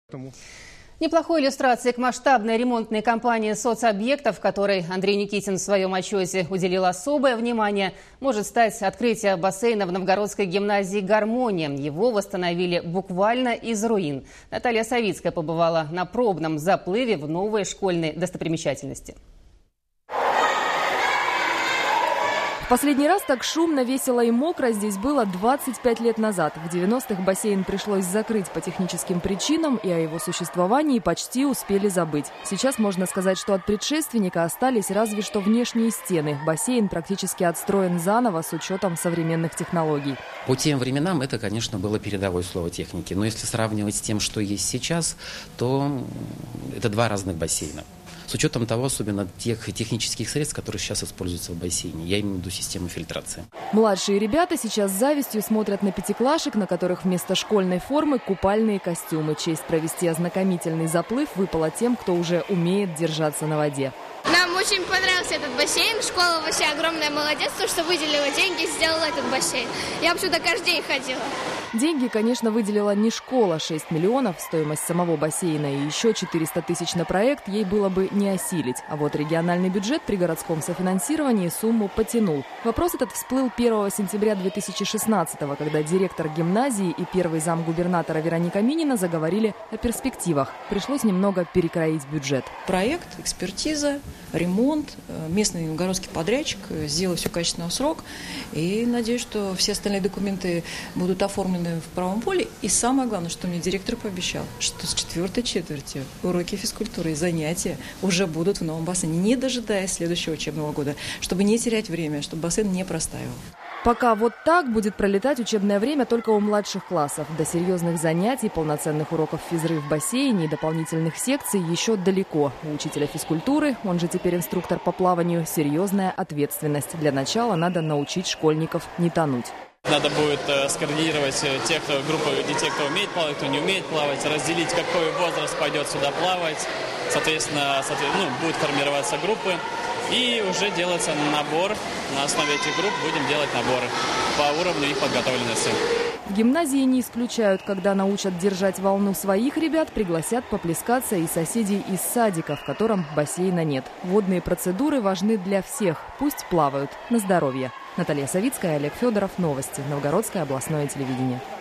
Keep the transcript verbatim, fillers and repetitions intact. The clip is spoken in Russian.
Неплохой иллюстрацией к масштабной ремонтной кампании соцобъектов, которой Андрей Никитин в своем отчете уделил особое внимание, может стать открытие бассейна в Новгородской гимназии «Гармония». Его восстановили буквально из руин. Наталья Савицкая побывала на пробном заплыве в новой школьной достопримечательности. Последний раз так шумно, весело и мокро здесь было двадцать пять лет назад. В девяностых бассейн пришлось закрыть по техническим причинам, и о его существовании почти успели забыть. Сейчас можно сказать, что от предшественника остались разве что внешние стены. Бассейн практически отстроен заново с учетом современных технологий. По тем временам это, конечно, было передовое слово техники. Но если сравнивать с тем, что есть сейчас, то это два разных бассейна. С учетом того, особенно тех технических средств, которые сейчас используются в бассейне. Я имею в виду систему фильтрации. Младшие ребята сейчас с завистью смотрят на пятиклашек, на которых вместо школьной формы купальные костюмы. Честь провести ознакомительный заплыв выпала тем, кто уже умеет держаться на воде. Нам очень понравился этот бассейн. Школа вообще огромная молодец, то, что выделила деньги и сделала этот бассейн. Я бы сюда каждый день ходила. Деньги, конечно, выделила не школа. шесть миллионов – стоимость самого бассейна, и еще четыреста тысяч на проект ей было бы не осилить. А вот региональный бюджет при городском софинансировании сумму потянул. Вопрос этот всплыл первого сентября две тысячи шестнадцатого, когда директор гимназии и первый замгубернатора Вероника Минина заговорили о перспективах. Пришлось немного перекроить бюджет. Проект, экспертиза, ремонт, местный новгородский подрядчик сделал все качественно в срок. И надеюсь, что все остальные документы будут оформлены в правом поле. И самое главное, что мне директор пообещал, что с четвертой четверти уроки физкультуры и занятия уже будут в новом бассейне, не дожидаясь следующего учебного года, чтобы не терять время, чтобы бассейн не простаивал. Пока вот так будет пролетать учебное время только у младших классов. До серьезных занятий, полноценных уроков физры в бассейне и дополнительных секций еще далеко. У учителя физкультуры, он же теперь инструктор по плаванию, серьезная ответственность. Для начала надо научить школьников не тонуть. Надо будет э, скоординировать тех кто, группы детей, кто умеет плавать, кто не умеет плавать, разделить, какой возраст пойдет сюда плавать. Соответственно, соответственно ну, будут формироваться группы. И уже делается набор. На основе этих групп будем делать наборы по уровню их подготовленности. В гимназии не исключают, когда научат держать волну своих ребят, пригласят поплескаться и соседей из садика, в котором бассейна нет. Водные процедуры важны для всех. Пусть плавают. На здоровье. Наталья Савицкая, Олег Федоров. Новости. Новгородское областное телевидение.